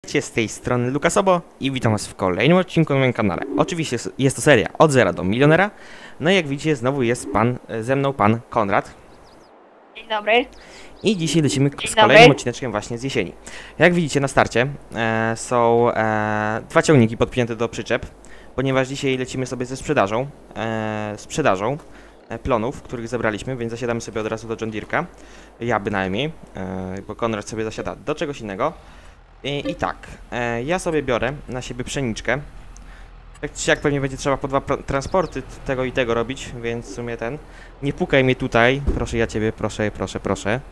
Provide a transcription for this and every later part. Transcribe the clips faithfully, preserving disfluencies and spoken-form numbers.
Cześć, z tej strony Lukasobo i witam was w kolejnym odcinku na moim kanale. Oczywiście jest to seria od zera do milionera. No i jak widzicie, znowu jest pan, ze mną pan Konrad. Dzień dobry. I dzisiaj lecimy Dzień z kolejnym dobry. odcineczkiem właśnie z jesieni. Jak widzicie na starcie e, są e, dwa ciągniki podpięte do przyczep, ponieważ dzisiaj lecimy sobie ze sprzedażą, e, sprzedażą e, plonów, których zebraliśmy, więc zasiadamy sobie od razu do John Deere'ka. Ja bynajmniej, e, bo Konrad sobie zasiada do czegoś innego. I, i tak, e, ja sobie biorę na siebie pszeniczkę. Tak czy jak pewnie będzie trzeba po dwa transporty tego i tego robić, więc w sumie ten. Nie pukaj mnie tutaj, proszę ja ciebie, proszę, proszę, proszę.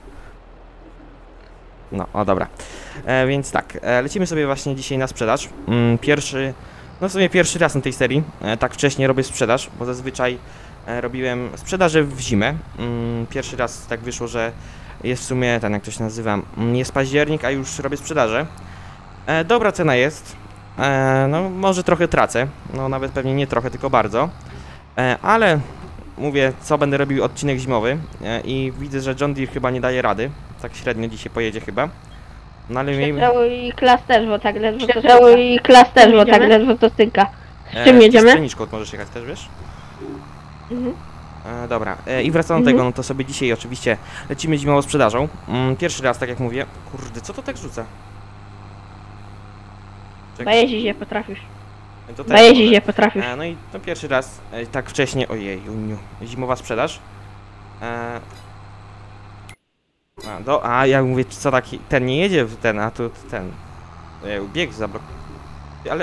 No, o dobra. E, więc tak, e, lecimy sobie właśnie dzisiaj na sprzedaż. Mm, pierwszy, no w sumie pierwszy raz na tej serii, e, tak wcześnie robię sprzedaż, bo zazwyczaj e, robiłem sprzedaże w zimę. Mm, pierwszy raz tak wyszło, że jest w sumie, ten jak to się nazywa, jest październik, a już robię sprzedaże. E, dobra cena jest, e, no może trochę tracę, no nawet pewnie nie trochę, tylko bardzo. E, ale mówię, co będę robił odcinek zimowy e, i widzę, że John Deere chyba nie daje rady. Tak średnio dzisiaj pojedzie chyba. No ale miejmy... I klas też, bo tak ledwo to stynka. I klas też, bo tak ledwo to stynka. Z czym e, jedziemy? Z pszeniczką możesz jechać też, wiesz? Mhm. E, dobra, e, i wracając do Mhm. tego, no to sobie dzisiaj oczywiście lecimy zimową sprzedażą. Mm, pierwszy raz, tak jak mówię. Kurde, co to tak rzuca? Bo jeździć nie potrafisz. E, to Bo też jeździć może. nie potrafisz. E, no i to pierwszy raz, e, tak wcześnie, ojej, uniu, zimowa sprzedaż. E, a, do, a ja mówię, co taki, ten nie jedzie w ten, a tu ten, e, bieg zablokowany, ale...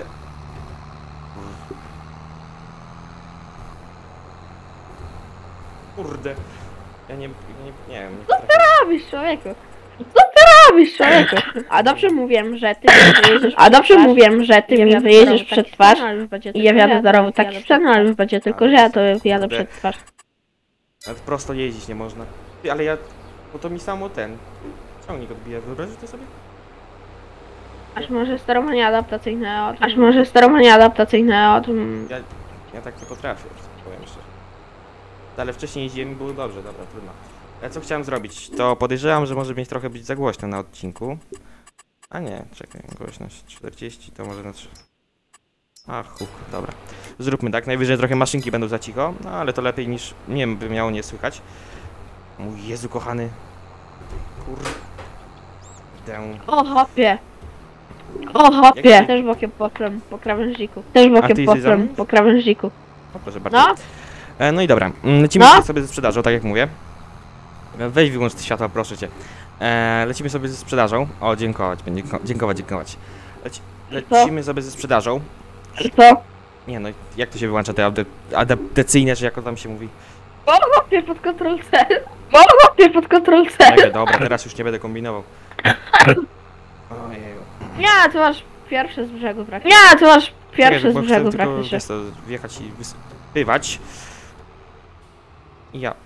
Kurde, ja nie, nie, nie wiem, nie potrafię. robisz, człowieku? Co ty robisz, człowieku? A dobrze mówię, że ty mi wyjedziesz A dobrze mówię, że ty mi wyjedziesz przed twarz i ja wjadę do rowu taki scen, ale już będzie tylko, że ja to wjadę Kurde. przed twarz. Nawet prosto jeździć nie można. Ty, ale ja, bo to mi samo ten ciągnik odbija, wyobraźcie to sobie? Aż może sterowanie adaptacyjne od... Aż może sterowanie adaptacyjne od... Ja, ja tak nie potrafię, powiem szczerze. Ale wcześniej jeździłem i było dobrze, dobra, trudno. Ja co chciałem zrobić, to podejrzewam, że może mieć trochę być za głośno na odcinku. A nie, czekaj, głośność czterdzieści to może na trzy. Ach, huk, dobra. Zróbmy tak, najwyżej trochę maszynki będą za cicho, no ale to lepiej niż, nie wiem, by miało nie słychać. Mój Jezu kochany. Kurde. O hopie! O hopie! Jak- Też bokiem po, krę- po krawężniku. Też A ty bokiem po, jesteś za krę- mną? po krawężniku. O, proszę bardzo. No, E, no i dobra, mm, lecimy No. sobie ze sprzedażą, tak jak mówię. E, Weź wyłącz te światła, proszę cię. E, lecimy sobie ze sprzedażą. O, dziękować, będzie dziękować, dziękować. Leci, lecimy sobie ze sprzedażą. i co? Nie no, jak to się wyłącza te ade- adaptacyjne, czy jak to tam się mówi? O hopie pod kontrol C! O hopie pod kontrol C! Tak, dobra, teraz już nie będę kombinował. Ojeju. Nie, ty masz pierwsze z brzegu praktycznie. Nie, ty masz pierwsze Czekaj, z bo chcę brzegu tylko, praktycznie. wiesz co, wjechać i wysypywać. I ja.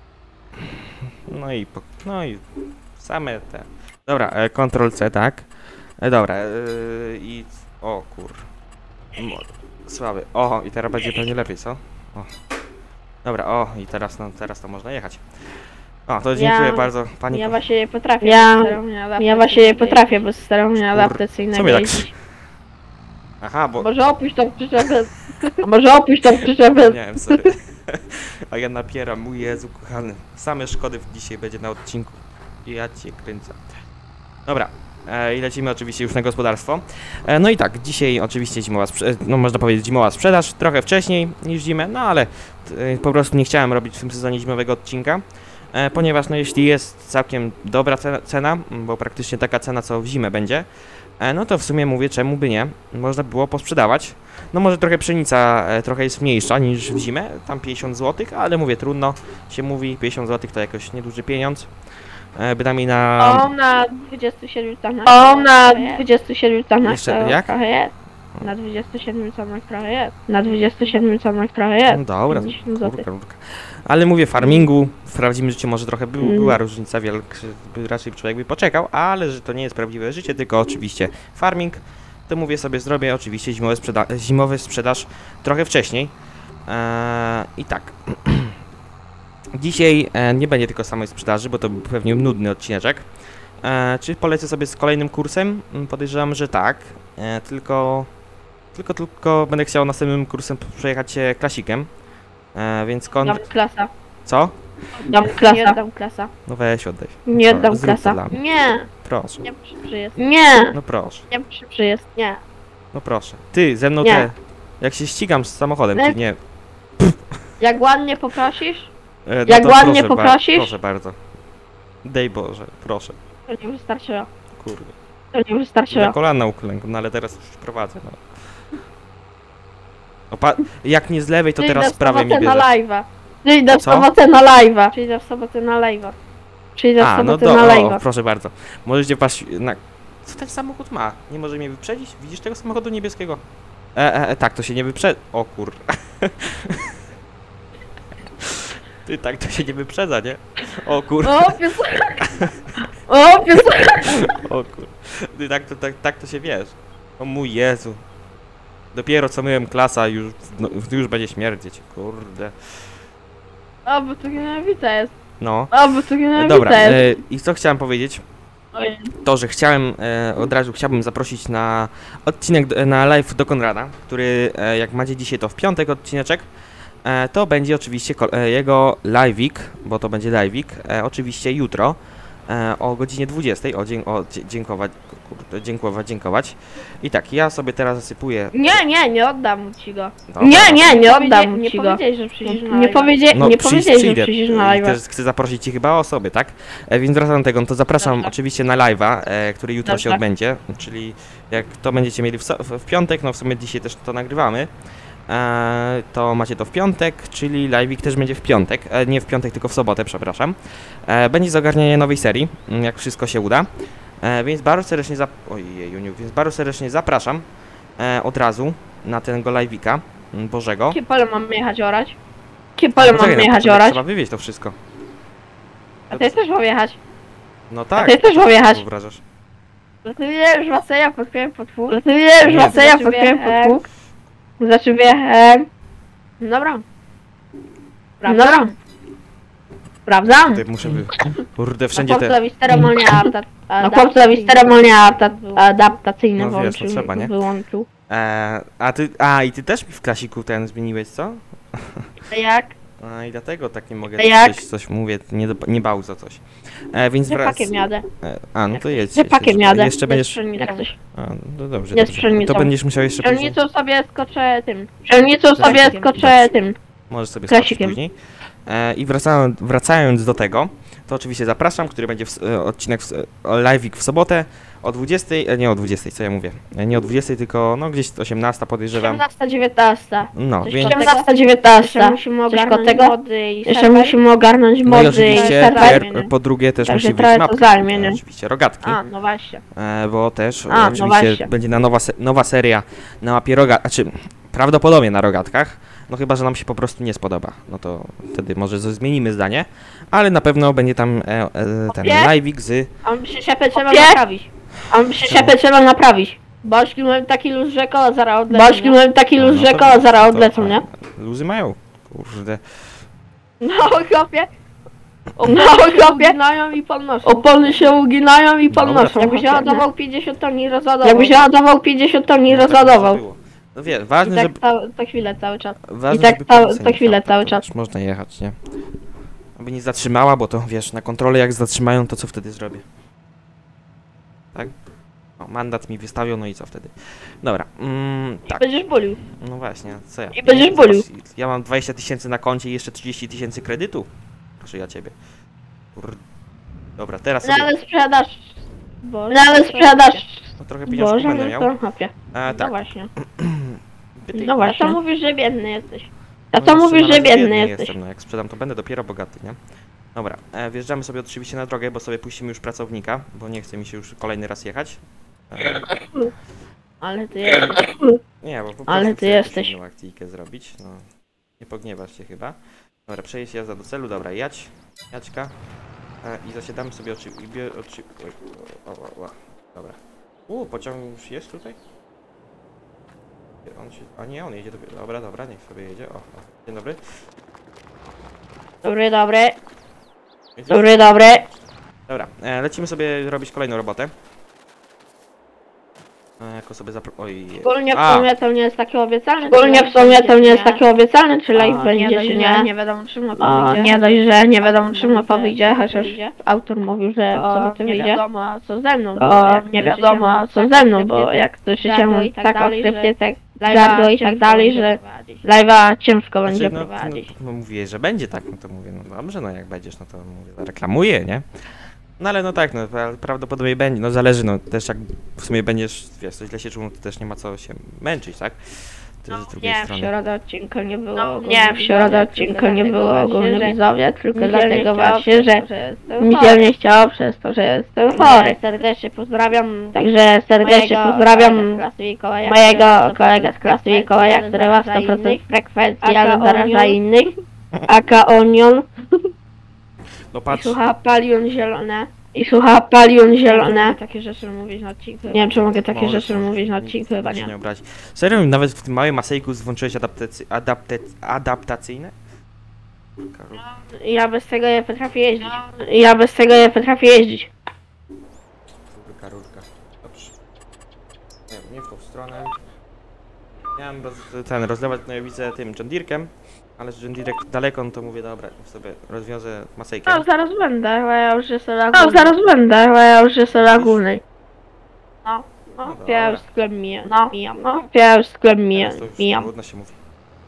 No i, po, no i same te. Dobra, e, Ctrl C, tak. E, dobra, e, i... O kur... Mo- Słaby. O, i teraz będzie pewnie lepiej, co? O. Dobra, o, i teraz, no, teraz to można jechać. O, to dziękuję Ja- bardzo, pani... Ja ko- właśnie nie potrafię. Ja, ja właśnie nie potrafię bez sterowania co adaptacyjnego mnie tak... jeździć. Aha, bo... Może opuść tą przyczepę. A może opuść tą przyczepę. Nie wiem, sorry. A ja napieram, mój Jezu kochany. Same szkody dzisiaj będzie na odcinku. I ja cię kręcę. Dobra. E, I lecimy oczywiście już na gospodarstwo. E, no i tak, dzisiaj oczywiście zimowa, sprze- no można powiedzieć zimowa sprzedaż, trochę wcześniej niż zimę, no ale e, po prostu nie chciałem robić w tym sezonie zimowego odcinka, e, ponieważ no jeśli jest całkiem dobra cena, cena, bo praktycznie taka cena co w zimę będzie, e, no to w sumie mówię, czemu by nie, można było posprzedawać. No może trochę pszenica e, trochę jest mniejsza niż w zimę, tam pięćdziesiąt złotych, ale mówię, trudno się mówi, pięćdziesiąt złotych to jakoś nieduży pieniądz. E, bynajmniej na... O, na dwudziestu siedmiu tonach. O, na dwudziestu siedmiu tonach. Jeszcze to jak? Trochę jest. Na dwudziestu siedmiu tonach trochę jest. Na dwudziestu siedmiu tonach trochę jest. No dobra, pięćdziesiąt złotych. kurka, kurka. Ale mówię, farmingu w prawdziwym życiu może trochę by, Mm. była różnica wielka, by raczej człowiek by poczekał, ale że to nie jest prawdziwe życie, tylko oczywiście farming, to mówię sobie zrobię oczywiście zimowy, sprzeda zimowy sprzedaż trochę wcześniej. Eee, I tak. Dzisiaj e, nie będzie tylko samej sprzedaży, bo to był pewnie nudny odcineczek. E, czy polecę sobie z kolejnym kursem? Mm, Podejrzewam, że tak. E, tylko, tylko, tylko będę chciał następnym kursem przejechać się klasikiem. E, więc kon... Dam klasa. Co? Dam klasa. Nie dam klasa. No weź oddaj. Nie Pro- dam zrób to klasa. dla mnie. Nie. Proszę. Nie przyjest. Nie. No proszę. Nie przyjest. Nie. No proszę. Ty, ze mną Nie. te... Jak się ścigam z samochodem, ty Nie. nie... Jak ładnie poprosisz, E, no Jak to ładnie proszę ba- poprosisz? Proszę bardzo. Dej Boże, proszę. to nie wystarczyło. Kurde. To nie Na wystarczyło. kolana uklękłem, no ale teraz już prowadzę, no. O, pa... Jak nie z lewej, to teraz z prawej mi na bierze. live'a. Przyjdę w Co? sobotę na live'a. Przyjdę w sobotę na live'a. Przyjdę w A, no sobotę do, na o, live'a. proszę bardzo. Możecie paść na... Co ten samochód ma? Nie może mnie wyprzedzić? Widzisz tego samochodu niebieskiego? E, e, e tak, to się nie wyprzedza. O kur... Ty, tak to się nie wyprzedza, nie? O kur... O, piosenka! O, piosenka! O kur... Ty, tak to, tak, tak to się wiesz. O mój Jezu. Dopiero co myłem klasa, już, no, już będzie śmierdzieć, kurde. O, bo to nienawidzę jest. No. O, bo to nienawidzę Dobra, jest. e, i co chciałem powiedzieć? Oj. To, że chciałem, e, od razu chciałbym zaprosić na odcinek, d- na live do Konrada, który e, jak macie dzisiaj to w piątek odcineczek, e, to będzie oczywiście ko- e, jego live'ik, bo to będzie live'ik, e, oczywiście jutro e, o godzinie dwudziestej, o, dzie- o dzie- dziękować, kurde, dziękować, dziękować. I tak, ja sobie teraz zasypuję... Nie, nie, nie oddam ci go. Dobra. Nie, nie, nie oddam Powiedzie- ci nie go. powiedziałeś, że przyjdziesz na Nie, powiedzie No, nie przyjść powiedziałeś, że przyjdę. przyjdziesz na I live'a. też chcę zaprosić ci chyba osoby, tak? E, więc wracam do tego, no to zapraszam Dobrze. oczywiście na live'a, e, który jutro się Dobrze. odbędzie, czyli jak to będziecie mieli w, so- w, w piątek, no w sumie dzisiaj też to nagrywamy, e, to macie to w piątek, czyli live'ik też będzie w piątek, e, nie w piątek, tylko w sobotę, przepraszam. E, będzie zagarnianie nowej serii, m, jak wszystko się uda, e, więc bardzo serdecznie zap... Ojej, więc bardzo serdecznie zapraszam e, od razu na tego live'ika m, Bożego. Jakie pole mam jechać orać? Jakie pole Poczekaj, mam no, jechać to orać? trzeba wywieźć to wszystko. A ty też mam jechać. No tak. ty też co mam jechać. ty wyobrażasz? Gratuluję, że Waseja podpiąłem pod pług. Gratuluję, że Nie. Waseja podpiąłem pod pług. Znaczy wjechałem. Dobra. Dobra. Sprawdzam. Ty muszę wy... Kurde, wszędzie Na te... chłopcowi ceremonia adaptacyjna. Na chłopcowi ceremonia adapta- adaptacyjna No wiesz, no włączył, trzeba, nie? wyłączył. E, a ty, a i ty też mi w klasiku ten zmieniłeś, co? A jak? A i dlatego tak nie mogę A jak? coś, coś mówię, nie, do, nie bał za coś. E, więc wraz... Rzepakiem jadę. E, a, no to jedź. Rzepakiem jedź, jadę. Jeszcze Nie będziesz... z pszenicą. Jak coś. A, no dobrze, Nie z dobrze. pszenicą. To będziesz musiał jeszcze później... Pszenicą sobie skoczę tym. Pszenicą sobie Klasikiem. skoczę tym. Możesz sobie skoczyć Klasikiem. później. E, I wracając, wracając do tego, to oczywiście zapraszam, który będzie w, s- e, odcinek, w, s- e, live'ik w sobotę o dwudziestej, e, nie o dwudziestej, co ja mówię, e, nie o dwudziestej, tylko no gdzieś osiemnasta podejrzewam. osiemnasta, dziewiętnasta. No, Coś więc... koło osiemnasta, dziewiętnasta. Jeszcze musimy Coś koło ogarnąć tego? mody i Jeszcze serwer. musimy ogarnąć No i mody i oczywiście, serwer. pier, po drugie też Także musi trochę wyjść to mapka, zajmie, nie? e, oczywiście rogatki, A, no właśnie. e, bo też A, no oczywiście właśnie. będzie na nowa, se, nowa seria na mapie rogatkach, znaczy prawdopodobnie na rogatkach, no chyba, że nam się po prostu nie spodoba, no to wtedy może z- zmienimy zdanie, ale na pewno będzie tam e, e, ten Opie? live'ik z... A przyczepę trzeba Opie? naprawić. A przyczepę trzeba naprawić. Boczki mają taki luz, że koła zaraz odlecą. Boczki mają taki luz, No że to- koła zaraz to- odlecą, nie? Luzy mają, kurde. No chłopie. No chłopie. Uginają i podnoszą. Opony się uginają i podnoszą. Dobra, Jakbyś chłopie. ładował pięćdziesiąt toni rozładował. Jakbyś ładował pięćdziesiąt toni No, tak rozładował. może było. No wie, I ważne, tak żeby... ca- co chwilę cały czas. Ważne, I tak żeby ca- policja co nie chwilę chciała, cały to czas. wiesz, można jechać, nie? Aby nie zatrzymała, bo to wiesz, na kontrolę jak zatrzymają, to co wtedy zrobię? Tak? O, mandat mi wystawią, no i co wtedy? Dobra, mm, I tak, będziesz bulił. no właśnie, co ja? I będziesz Zobacz, bulił. Ja mam dwadzieścia tysięcy na koncie i jeszcze trzydzieści tysięcy kredytu. Proszę ja ciebie. Kur... Dobra, teraz No sobie... ale sprzedaż. Boże, No ale sprzedaż. No, trochę pieniążków Boże, będę no miał. to chłopie. E, No tak, właśnie. pytaj- No A właśnie. to mówisz, że biedny jesteś. A No co jeszcze mówisz, na że razie biedny biedny jesteś? Jestem, no jak sprzedam, to będę dopiero bogaty, nie? Dobra, e, wjeżdżamy sobie oczywiście na drogę, bo sobie puścimy już pracownika, bo nie chce mi się już kolejny raz jechać. E, Ale ty jesteś. nie, bo po prostu Ale ty chcę jesteś. jakąś inną akcyjkę zrobić, no. Nie pogniewasz się chyba. Dobra, przejeść jazda do celu, dobra, jadź, jadźka. E, I zasiadamy sobie oczy... i bie- oczy... Oj, o, o, o, dobra. U, pociąg już jest tutaj? On się... A nie, on jedzie dopiero. Dobra, dobra, niech sobie jedzie. O, o. Dzień dobry. Dobry, dobry. Jedzie? Dobry, dobry. Dobra, e, lecimy sobie robić kolejną robotę. E, jako sobie zapro... Oj... Ogólnie w A! sumie to nie jest takie obiecane. Ogólnie w sumie to nie jest takie obiecane, czy live A, będzie, nie dość, czy że nie. nie wiadomo czym mapa A, wyjdzie. nie dość, że nie wiadomo czym mapa Wyjdzie, wyjdzie, chociaż wyjdzie. autor mówił, że w To soboty nie wyjdzie. wiadomo a co ze mną, bo To jak nie słyszycie wiadomo co tak ze mną, okrypnie, bo jak słyszycie gardło i tak tak dalej, okrypnie, tak live'a gardło i tak ciężko dalej, będzie że prowadzić. live'a ciężko będzie Znaczy, no, prowadzić. no, no mówię, że będzie tak, no to mówię, no dobrze, no jak będziesz, no to mówię, reklamuję, nie? No ale no tak, no pra- prawdopodobnie będzie, no zależy, no też jak w sumie będziesz, wiesz, coś źle się czuł, no to też nie ma co się męczyć, tak? To z drugiej Nie, w strony. środę odcinka nie było No, ogólnie, nie, w środę odcinka nie było ogólnie widzowie, tylko dlatego właśnie, że mi się nie chciało przez to, że jestem chory. Serdecznie pozdrawiam Także serdecznie mojego pozdrawiam kolegę z klasy Mikołaja, mojego kolegę z klasy Mikołaja, który ma sto procent frekwencji, ale zaraża innych. Aka Onion No i patrz, słucha Palion Zielone. I słucha Palion Zielone. takie rzeczy mówić na odcinku. Nie wiem, czy mogę takie możesz, rzeczy możesz, mówić na nic- odcinku, chyba nic się nie. nie obrazi. Serio, nawet w tym małym masejku włączyłeś adaptacy, adaptac, adaptacyjne? Karol. Ja bez tego nie potrafię jeździć. Ja bez tego nie potrafię jeździć. Rurka, rurka. Dobrze. Nie, nie w tą stronę. Miałem roz, ten, rozlewać gnojowicę tym John Deere'kiem, ale że John Deere daleko, no to mówię, dobra, sobie rozwiążę masejkę. No, zaraz będę, bo ja już jestem na głównej. No, zaraz będę, bo ja już jestem na głównej. No, No no, dobra. ja już sklep mijam. No, mijam, no, ja już sklep mijam, Teraz to już mijam. trudno się mówi.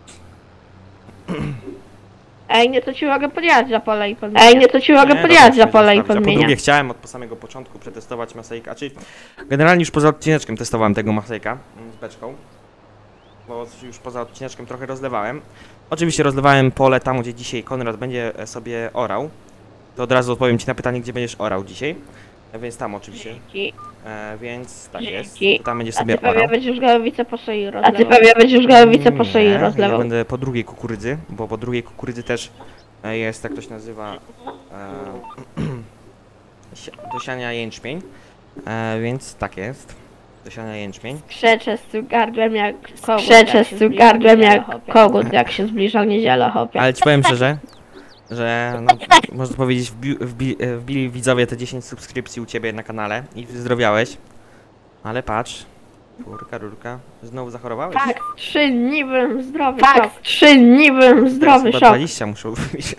Ej, nie, to ci mogę podjechać za pole i podmieniać. Ej, nie, to ci mogę Nie, podjechać dobra, za pole i zostawić. A po drugie podmieniać. chciałem od samego początku przetestować masejka, a czyli generalnie już poza odcineczkiem testowałem tego masejka mm, z beczką, bo już poza odcineczkiem trochę rozlewałem. Oczywiście rozlewałem pole tam, gdzie dzisiaj Konrad będzie e, sobie orał. To od razu odpowiem ci na pytanie, gdzie będziesz orał dzisiaj. E, Więc tam oczywiście. Dzięki. E, więc tak jest. Dzięki. To tam będziesz A sobie ty pewnie orał. będziesz gołowicę po szyi A rozlewał. ty pewnie będziesz gołowicę po Nie, szyi Ja rozlewał. będę po drugiej kukurydzy, bo po drugiej kukurydzy też e, jest, jak to się nazywa, e, si- do siania jęczmień. E, więc tak jest. Do siania jęczmień. Krzeczę z tym gardłem jak kogut. Krzeczę jak z się tym zbliża gardłem niedziela, jak hopie. Kogut jak się zbliża niedziela, hopie. Ale ci powiem szczerze, że no, można powiedzieć, wbi wbi wbili widzowie te dziesięć subskrypcji u ciebie na kanale i wyzdrowiałeś. Ale patrz, rurka, rurka, znowu zachorowałeś? Tak, trzy dni byłem zdrowy, Tak, szok. Trzy dni byłem zdrowy, Teraz chyba szok. dwadzieścia muszą być.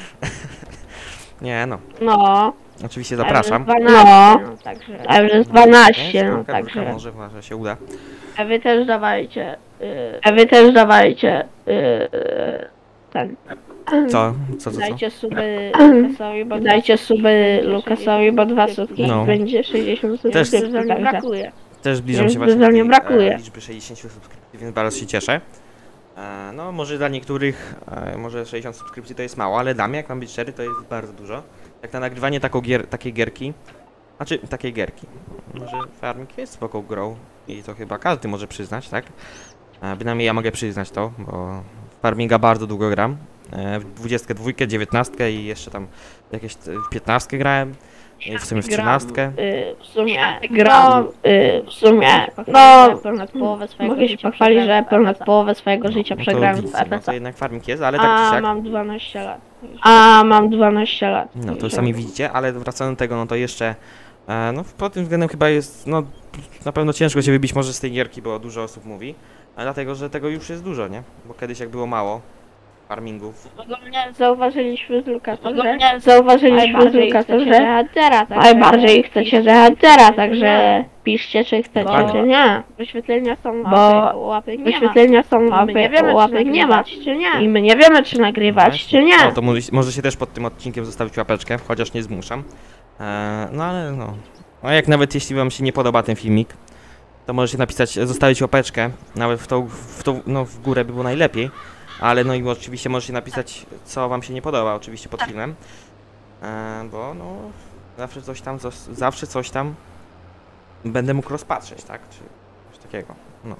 Nie no, No, oczywiście zapraszam. dwanaście, no, także. A już jest dwanaście, no, Rurka, rurka, także. może, może się uda. A wy też dawajcie, yy, a wy też dawajcie, yy, ten. Co? Co, co, co? Dajcie suby Lukasowi, bo dajcie suby Lukasowi, bo dwa sutki No. będzie sześćdziesiąt Też- subskrypcji, Też także. brakuje. Też zbliżam Więc się właśnie zdecydowanie do tej, brakuje. e, liczby sześćdziesięciu subskrypcji, więc bardzo się cieszę. E, no może dla niektórych, e, może sześćdziesiąt subskrypcji to jest mało, ale dla mnie, jak mam być szczery, to jest bardzo dużo. Jak na nagrywanie taką gier, takiej gierki, znaczy takiej gierki, może Farming jest spoko grą i to chyba każdy może przyznać, tak? E, bynajmniej ja mogę przyznać to, bo w Farminga bardzo długo gram. E, w dwudziestkę dwójkę, dziewiętnastkę i jeszcze tam jakieś t- w piętnastkę grałem. I w sumie w trzynastkę. Yy, w sumie gram, yy, w sumie, no, ponad połowę swojego mogę się życia pochwalić, że przegrałem w ponad R P C. połowę swojego życia No to przegrałem w widzicie, no R P to C. jednak Farming jest, ale tak czy A siak. mam dwanaście lat. A mam dwanaście lat. No to sami widzicie, ale wracając do tego, no to jeszcze, e, no pod tym względem chyba jest, no na pewno ciężko się wybić może z tej gierki, bo dużo osób mówi, a dlatego, że tego już jest dużo, nie? Bo kiedyś jak było mało farmingów, Ogólnie zauważyliśmy z Lukasem, że Ogólnie zauważyliśmy z najbardziej Lukasem, chcecie że zehantera, także- najbardziej chcecie zehantera, także piszcie czy chcecie, Dokładnie. czy nie. Wyświetlenia są Bo łapy, łapy nie ma. Wyświetlenia są My łapy, nie wiemy, czy łapek nie ma. nagrywać, czy nie. I my nie wiemy, czy nagrywać, czy nie. No to może, może się też pod tym odcinkiem zostawić łapeczkę, chociaż nie zmuszam. E, no ale no, no jak nawet jeśli wam się nie podoba ten filmik, to możecie napisać, zostawić łapeczkę, nawet w tą, w tą, no w górę by było najlepiej. Ale no i oczywiście możecie napisać, co wam się nie podoba, oczywiście pod filmem. E, bo no, zawsze coś tam, zos- zawsze coś tam będę mógł rozpatrzeć, tak? Czy coś takiego, no.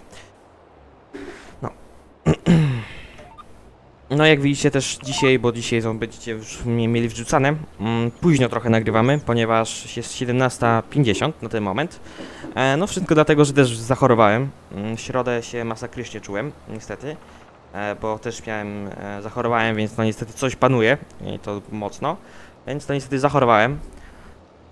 No. No jak widzicie też dzisiaj, bo dzisiaj są, będziecie już mnie mieli wrzucane, mm, późno trochę nagrywamy, ponieważ jest siedemnasta pięćdziesiąt na ten moment. E, no wszystko dlatego, że też zachorowałem. Mm, w środę się masakrycznie czułem, niestety. E, bo też miałem, e, zachorowałem, więc no niestety coś panuje i to mocno, więc to niestety zachorowałem.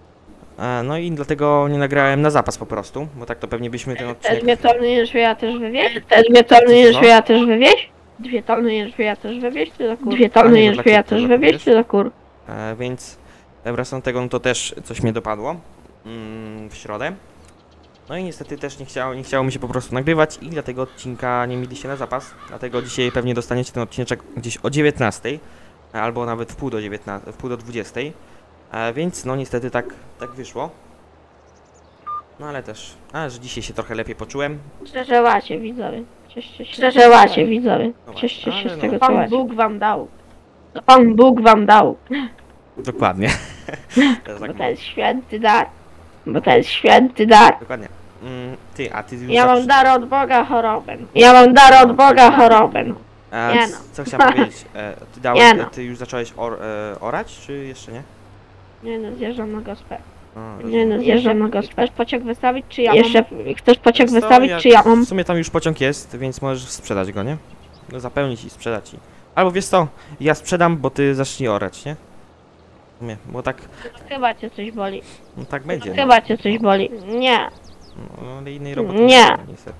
E, no i dlatego nie nagrałem na zapas po prostu, bo tak to pewnie byśmy ten Te odcinek... dwie tony jęczmienia też wywieźć? Te dwie tony jęczmienia też wywieźć? Dwie tony jęczmienia też wywieźć, czy do kur? Dwie A tony nie, to jęczmienia dla też kur- wywieźć, czy do kur? E, więc wracam do tego, no to też coś mnie dopadło mm, w środę. No i niestety też nie chciało, nie chciało mi się po prostu nagrywać i dlatego odcinka nie mieliście na zapas. Dlatego dzisiaj pewnie dostaniecie ten odcinek gdzieś o dziewiętnastej, albo nawet w pół do dziewiętnastej, w pół do dwudziestej. E, więc no niestety tak, tak wyszło. No ale też, a że dzisiaj się trochę lepiej poczułem. Szczerze łacie, widzowie. Cieszcie się. Szczerze łacie, widzowie. No Cieszcie właśnie, się ale z no. tego, co Pan Bóg wam dał. To Pan Bóg wam dał. Dokładnie. Teraz tak Bo to mam. jest święty dar. Bo to jest święty dar. Dokładnie. Mm, ty, a ty już Ja mam zaczyna- dar od Boga chorobę. Ja mam dar od Boga chorobę. A, Nie c- no. Co chciałem powiedzieć? E, ty, dałeś, Nie no. ty już zacząłeś or, e, orać, czy jeszcze nie? Nie no, zjeżdżam na gospę. A, Nie rozumiem. no, zjeżdżam na gospę. Chcesz pociąg wystawić, czy ja Jeszcze mam? Chcesz pociąg Wiesz co, wystawić, jak czy ja mam? W sumie tam już pociąg jest, więc możesz sprzedać go, nie? No, zapełnić i sprzedać ci. Albo wiesz co, ja sprzedam, bo ty zacznij orać, nie? W sumie, bo tak, Chyba cię coś boli. no tak będzie. No, Chyba cię coś boli. Nie. no, ale innej roboty Nie. ma, niestety.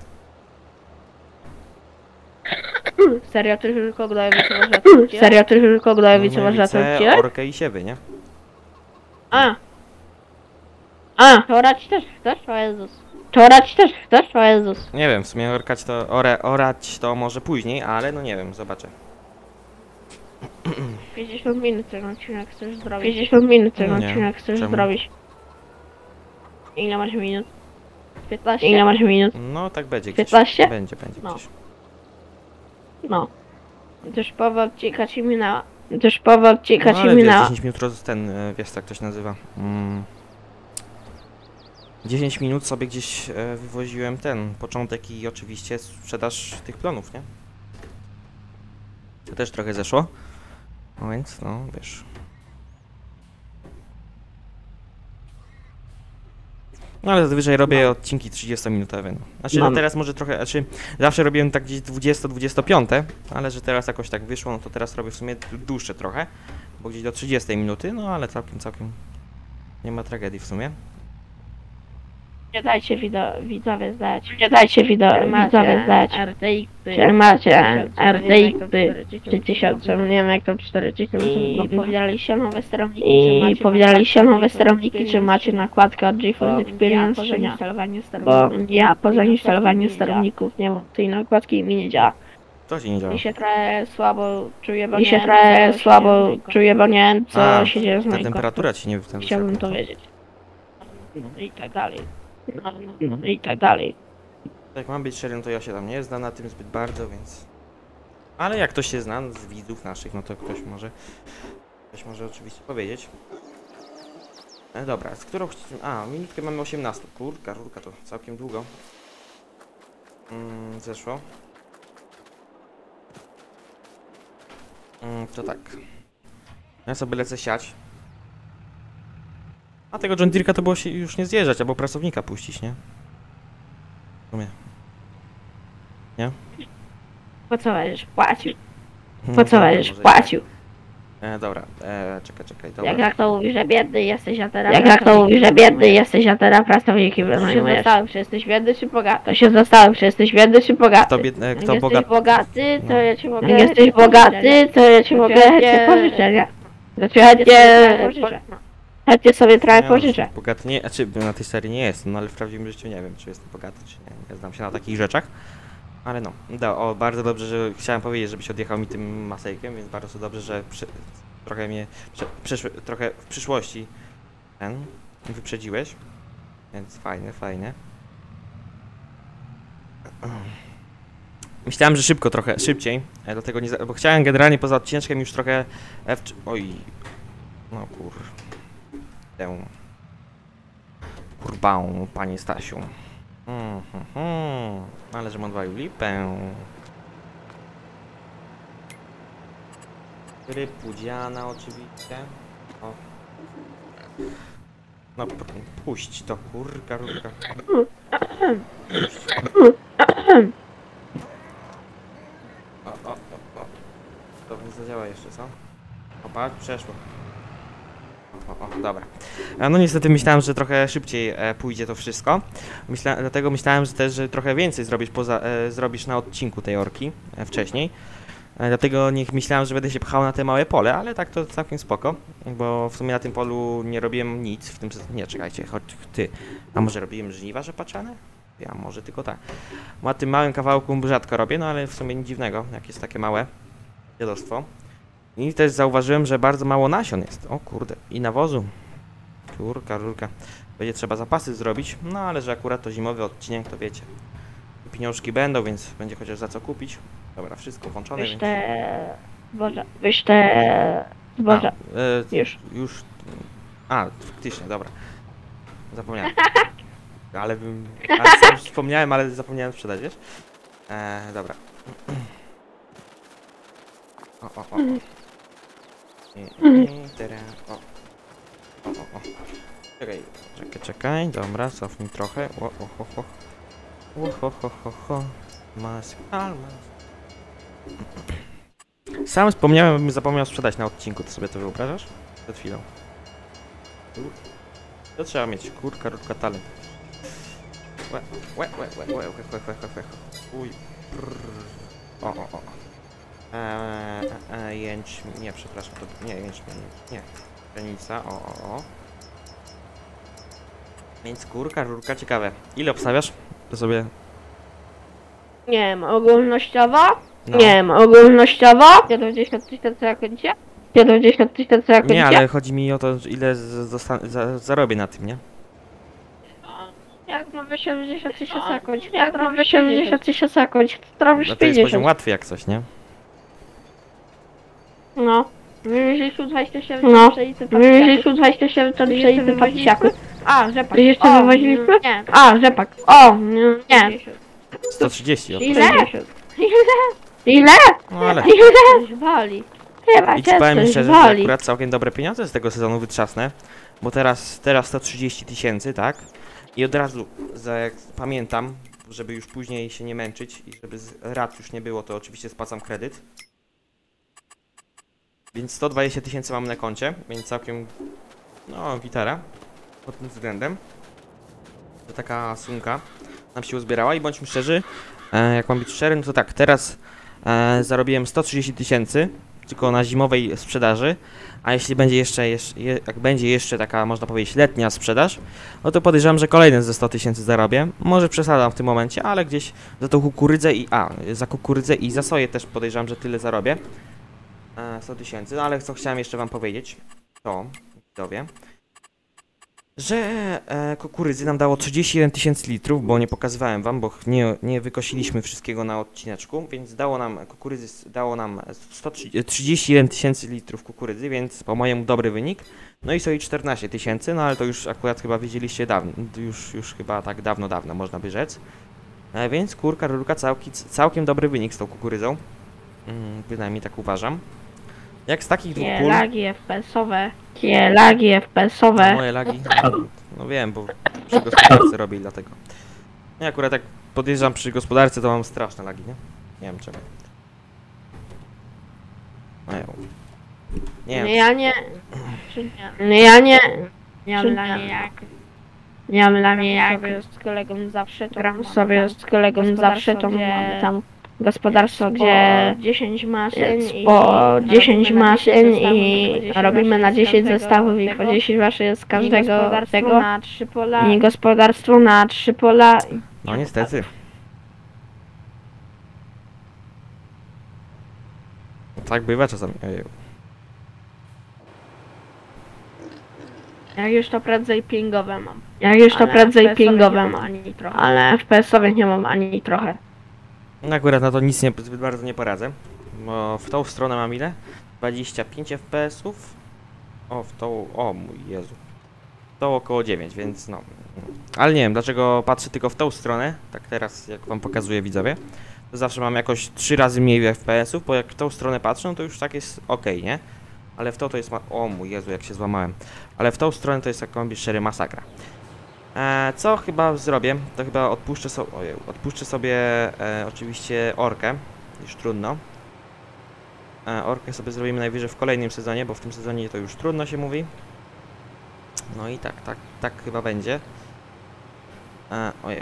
Serio, ty tylko Gdajowice masz za to odcinek? Serio, ty tylko Gdajowice masz za to Nowice, odcinek? orkę i siewy, nie? A. A. To orać też chcesz? O Jezus. To orać też chcesz? O Jezus. Nie wiem, w sumie orkać to, ore, orać to może później, ale no nie wiem, zobaczę. pięćdziesiąt minut ten odcinek chcesz zrobić. pięćdziesiąt minut ten Nie. odcinek chcesz Czemu? zrobić. Ile masz minut? piętnaście. Ile masz minut? No tak będzie gdzieś. piętnaście? Będzie, będzie No. gdzieś. No. Też połowa odcinka ci minęła. Też połowa odcinka No ci ale wiesz, minęła. dziesięć minut roz... ten, e, wiesz jak to się nazywa. Mm. dziesięć minut sobie gdzieś e, wywoziłem ten początek i oczywiście sprzedaż tych plonów, nie? To też trochę zeszło. No więc, no wiesz. No ale zazwyczaj robię odcinki trzydziestominutowe. No. Znaczy, no Mam. teraz może trochę, znaczy zawsze robiłem tak gdzieś dwudziesto dwudzieste piąte, ale że teraz jakoś tak wyszło, no to teraz robię w sumie d- dłuższe trochę, bo gdzieś do trzydziestej minuty, no ale całkiem, całkiem nie ma tragedii w sumie. Nie dajcie wido, widzowie zdać. Nie dajcie wido, widzowie zdać. R T X-y. Macie R T X-y trzy tysiące, nie wiem jak to czterdzieści. I powiadaliście nowe sterowniki, i powiadaliście nowe sterowniki, czy macie nakładkę od GeForce Experience, czy nie. Bo ja po zainstalowaniu sterowników nie mam tej nakładki i mi nie działa. To ci nie działa. I się trochę słabo czuję, bo I się trochę słabo czuję, bo nie wiem co A, się dzieje z Ta moim temperatura ci nie ten Chciałbym to wiedzieć. No i tak dalej. No, no, no i tak dalej. Jak mam być szczerym, to ja się tam nie znam na tym zbyt bardzo, więc... Ale jak ktoś się zna z widzów naszych, no to ktoś może... Ktoś może oczywiście powiedzieć. E, dobra, z którą... chci- A, minutkę mamy osiemnaście. Kurka, rurka, to całkiem długo. Mm, zeszło. Mm, to tak. Ja sobie lecę siać. A tego John Deere'ka to było się już nie zjeżdżać, albo pracownika puścić, nie? W sumie. Po co będziesz płacił? No Po co dobra, będziesz może i płacił? tak. E, dobra, e, czekaj, czekaj, dobra. Jak, jak to mówisz, że biedny jesteś, a teraz... Jak, jak to mówisz, że biedny jesteś, a teraz pracowniki wynajmujesz? To się zastanawiam, czy jesteś biedny, czy bogaty. To się zastanawiam, czy jesteś biedny, czy bogaty. Kto, biedny, Jak kto jesteś bogaty? bogaty, to No. ja ci mogę... Jak jesteś bogaty, to ja ci mogę chętnie pożyczę, nie? Znaczy chętnie... pożyczę. Chętnie sobie trochę Nie, pożyczę. no, bogaty nie, znaczy na tej serii nie jestem, no ale w prawdziwym życiu nie wiem, czy jestem bogaty, czy nie. Nie znam się na takich rzeczach. Ale no, da, o, bardzo dobrze, że chciałem powiedzieć, żebyś odjechał mi tym masejkiem, więc bardzo dobrze, że przy, trochę mnie, przy, przyszły, trochę w przyszłości ten wyprzedziłeś, więc fajne, fajne. Myślałem, że szybko trochę, szybciej, e, dlatego nie, za- bo chciałem generalnie poza odcineczkiem już trochę, e, wcz- oj, no kur, tę, kurbą, panie Stasiu. Mm, mm, mm. Ale że mam dwa lipę. Rypudziana oczywiście. O. No p- puść to, kurka, rurka. Puść. O, o, o, o. To nie zadziała jeszcze, co? O, patrz, przeszło. O. o, o, dobra. E, No niestety myślałem, że trochę szybciej e, pójdzie to wszystko. Myśla, dlatego myślałem, że też, że trochę więcej zrobisz, poza, e, zrobisz na odcinku tej orki e, wcześniej. E, dlatego nie myślałem, że będę się pchał na te małe pole, ale tak to całkiem spoko. Bo w sumie na tym polu nie robiłem nic, w tym... Nie, czekajcie, chodź ty. A może robiłem żniwa rzepaczane? Ja może tylko tak. Na tym małym kawałku rzadko robię, no ale w sumie nic dziwnego, jak jest takie małe dziadostwo. I też zauważyłem, że bardzo mało nasion jest. O kurde, i nawozu. Kurka, rurka. Będzie trzeba zapasy zrobić, no ale że akurat to zimowy odcinek, to wiecie. Pieniążki będą, więc będzie chociaż za co kupić. Dobra, wszystko włączone, Weź więc... te... zboża. Weź te... zboża. A, e, Już. Już... A, faktycznie, dobra. Zapomniałem. Ale bym... Ale sam wspomniałem, ale zapomniałem sprzedać, wiesz? E, dobra. O, o, o. I, i teraz... O. O, o, o. Czekaj, czekaj, czekaj. Dobra, cofnij trochę. O, o, o, o. O, ho, ho, ho, ho. Mask, almas. Sam wspomniałem, bym zapomniał sprzedać na odcinku. Ty sobie to wyobrażasz? Przed chwilą. To trzeba mieć. Kurka, rurka, talent. Łe, łe, łe, łe, łe, łe, łe, łe, łe, łe. Uj. Brrr. O, o, o. Eee, e, jęczmień, nie, przepraszam, to nie, jęczmień, nie, pszenica, o, o, o. Więc kurka, rurka, ciekawe. Ile obstawiasz? To sobie... Nie wiem, ogólnościowo? No. Nie wiem, ogólnościowo? siedemdziesiąt tysięcy na koncie? siedemdziesiąt tysięcy na koncie? Nie, ale chodzi mi o to, że ile z- zosta- za- zarobię na tym, nie? Jak mam siedemdziesiąt tysięcy na koncie? Jak mam siedemdziesiąt tysięcy na koncie? To robisz No to jest poziom pięćdziesiąt. łatwy jak coś, nie? No. Wymyślisz dwadzieścia siedem No. pszenicy Wymyślisz dwadzieścia siedem ton pszenicy paksiaku. A, rzepak. Czy jeszcze O, wywoziliśmy? Nie. A, rzepak. O, nie. nie. sto trzydzieści, o to. Ile? sześćdziesiąt. Ile? No ale... Ile? Coś wali. Chyba I cię ci powiem coś szczerze, że wali. akurat całkiem dobre pieniądze z tego sezonu wytrzasnę. Bo teraz, teraz sto trzydzieści tysięcy, tak? I od razu, za, jak pamiętam, żeby już później się nie męczyć i żeby z rat już nie było, to oczywiście spłacam kredyt. Więc sto dwadzieścia tysięcy mam na koncie, więc całkiem, no, gitara pod tym względem. To taka sumka nam się uzbierała i bądźmy szczerzy, e, jak mam być szczery, no to tak, teraz e, zarobiłem sto trzydzieści tysięcy tylko na zimowej sprzedaży, a jeśli będzie jeszcze, jeszcze, jak będzie jeszcze taka, można powiedzieć, letnia sprzedaż, no to podejrzewam, że kolejne ze sto tysięcy zarobię. Może przesadzam w tym momencie, ale gdzieś za tą kukurydzę i, a, za kukurydzę i za soję też podejrzewam, że tyle zarobię. E, sto tysięcy, no ale co chciałem jeszcze wam powiedzieć, to, widzowie, że e, kukurydzy nam dało trzydzieści jeden tysięcy litrów, bo nie pokazywałem wam, bo nie, nie wykosiliśmy wszystkiego na odcineczku, więc dało nam kukurydzy, dało nam sto trzydzieści jeden tysięcy litrów kukurydzy, więc po mojemu dobry wynik. No i soi czternaście tysięcy, no ale to już akurat chyba wiedzieliście dawno, już, już chyba tak dawno, dawno można by rzec. E, więc kurka, rurka, całki, całkiem dobry wynik z tą kukurydzą, mm, bynajmniej tak uważam. Jak z takich dwóch Nie, pól... lagi F P S-owe. Nie, lagi F P S-owe. Moje lagi? No wiem, bo przy gospodarce robię i dlatego. Ja akurat jak podjeżdżam przy gospodarce, to mam straszne lagi, nie? Nie wiem czemu. No, ja- nie Nie, wiem. ja nie... Czy nie? Nie, ja nie... Nie mam Czy dla nie? mnie jak. Nie mam dla mnie jak... Sobie z kolegą zawsze to Gram mam sobie tam z kolegą zawsze to gdzie- mamy tam gospodarstwo, po gdzie dziesięć maszyn jest i po dziesięć robimy na maszyn dziesięć i zestawów, robimy na dziesięć każdego zestawów i po tego. dziesięć maszyn z I każdego gospodarstwo tego. na trzy pola. I gospodarstwo na trzy pola. No niestety. Tak bywa czasami. Ojeju. Jak już to prędzej pingowe mam. Jak już to Ale prędzej F P S-owe pingowe nie mam mam. ani trochę. Ale F P S-owych nie mam ani trochę. No akurat na to nic nie, zbyt bardzo nie poradzę. Bo w tą stronę mam ile? dwadzieścia pięć F P S-ów. O, w tą... O mój Jezu. W tą około dziewięć, więc no... Ale nie wiem, dlaczego patrzę tylko w tą stronę. Tak teraz, jak wam pokazuję, widzowie. To zawsze mam jakoś trzy razy mniej F P S-ów, bo jak w tą stronę patrzę, no to już tak jest ok, nie? Ale w to to jest... Ma o mój Jezu, jak się złamałem. Ale w tą stronę to jest jak mam być szczery masakra. E, co chyba zrobię, to chyba odpuszczę sobie, ojej, odpuszczę sobie e, oczywiście orkę, już trudno. E, orkę sobie zrobimy najwyżej w kolejnym sezonie, bo w tym sezonie to już trudno się mówi. No i tak, tak, tak chyba będzie. E, ojej.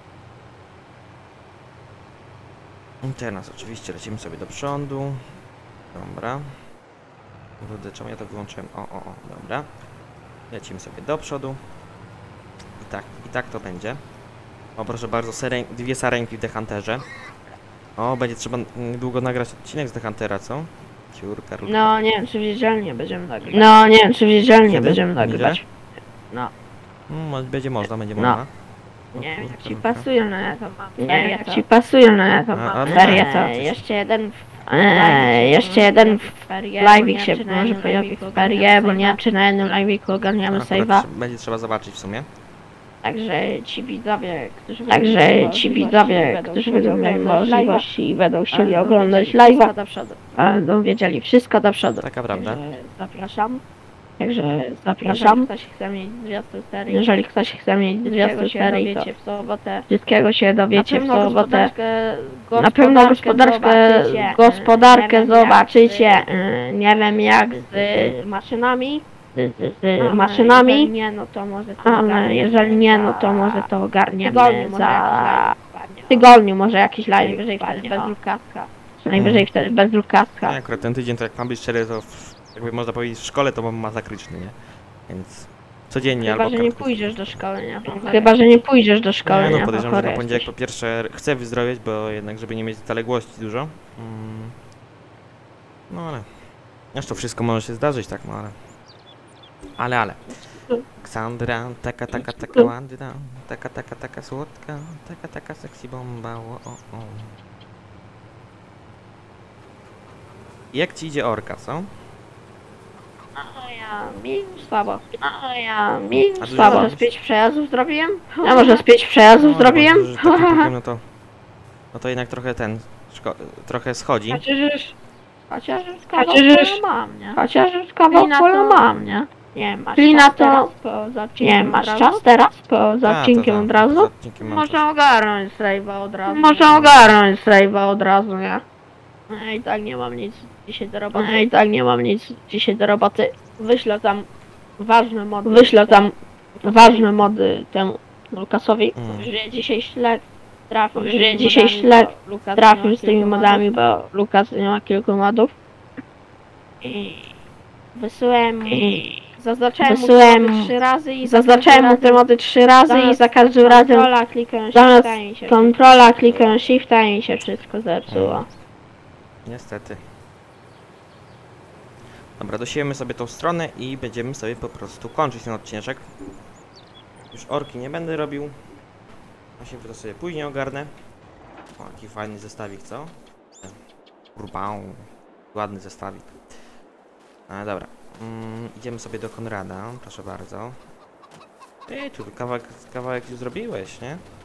I teraz oczywiście lecimy sobie do przodu. Dobra. Kurde, czemu ja to wyłączyłem? O, o, o, dobra. Lecimy sobie do przodu. I tak, i tak to będzie. O, proszę bardzo, seren dwie sarenki w The Hunterze. O, będzie trzeba niedługo nagrać odcinek z The Huntera, co? Ciurka, rurka. No, nie wiem, czy widzialnie będziemy nagrywać. No, nie wiem, czy widzialnie Kiedy? będziemy Niedzielę? nagrywać. Mm, będzie można, będzie No. można. O, Nie wiem, jak kurka, ci rurka. pasują na to mam. Nie wiem, jak ci pasują na to A, mam. a, Ferie a, co? coś. Jeszcze jeden Eee, jeszcze jeden live'ik live'ik się może pojawi w ferie, bo nie wiem, czy na jednym live'iku ogarniamy Akurat save'a. trze- Będzie trzeba zobaczyć w sumie. Także ci widzowie, którzy Także Także ci ci widzowie, widzowie, którzy którzy będą będą mieli mieli możliwości i będą chcieli będą oglądać wiedzieli wszystko live'a, do przodu. będą wiedzieli wszystko do przodu. Taka prawda. Także zapraszam. Także Jeżeli zapraszam. ktoś chce mieć zwiastun serii, Jeżeli ktoś chce mieć wszystkiego zwiastun się serii, to dowiecie w sobotę. wszystkiego się dowiecie w Na pewno sobotę. gospodarkę, Na pewno gospodarkę, zobaczycie, gospodarkę nie wiem, jak zobaczycie. z- e, Nie wiem jak z, z maszynami. z, z, z Ale maszynami, Jeżeli nie, no to może to ale ogarniemy jeżeli nie, no za to może to ogarniemy tygodniu, może za jakiś live wpadnie. w tygodniu, może jakiś live Najwyżej wtedy wpadnie, bez o. lukaska. Najwyżej wtedy bez lukaska. No, akurat ten tydzień, to jak mam być szczery, to w, jakby można powiedzieć w szkole to mam masakryczny, nie? Więc codziennie Chyba, albo że nie kartkówki. pójdziesz do szkoły, nie? Chyba, że nie pójdziesz do szkoły, Nie, nie? no podejrzewam, że chory na poniedziałek jesteś. po pierwsze chcę wyzdrowieć, bo jednak żeby nie mieć zaległości dużo. Mm. No ale... Zresztą wszystko może się zdarzyć, tak, no ale... Ale, ale... Ksandra, taka, taka, taka ładna, taka, taka, taka słodka, taka, taka sexy bomba, o, o, o. Jak ci idzie orka, co? A ja mi słabo. A ja mi A dużo słabo. zrobisz? Z pięć przejazdów zrobiłem? A może z pięć przejazdów No, zrobiłem? bo, że taki Pokémon, no to... No to jednak trochę ten... szko- trochę schodzi. Chociaż już... Chociaż już Chociaż kawał już- pola mam, nie? Chociaż już kawał Klina pola to- mam, nie? Nie, masz Klina czas to- teraz po odcinku Nie, masz od czas razu? teraz po A, za to odcinkiem tak, od za razu? odcinkiem mam Można ogarnąć save'a od razu. Można ogarnąć save'a od razu, nie? No i tak nie mam nic dzisiaj do roboty. No i tak nie mam nic dzisiaj do roboty. Wyślę tam ważne mody. Wyślę tam ważne mody temu Lukasowi. Mm. Że dzisiaj śled trafił. Że z tymi dzisiaj modami, śled bo Lukas Trafił miał z tymi kilku modami, bo Lukas nie ma kilku modów. I wysyłem mu. I Zaznaczałem Wysyłem- mu te mody trzy razy i za zaznaczałem mu każdym te mody trzy razy i zamiast za każdym razem Kontrola, klikając zamiast shifta i się kontrola, klikając shifta i się wszystko zepsuło. Niestety. Dobra, dosiejemy sobie tą stronę i będziemy sobie po prostu kończyć ten odcineczek. Już orki nie będę robił. Właśnie to sobie później ogarnę. O, jaki fajny zestawik, co? Urbał. Ładny zestawik. A, dobra. Mm, idziemy sobie do Konrada, proszę bardzo. Ej, tu kawałek, kawałek już zrobiłeś, nie?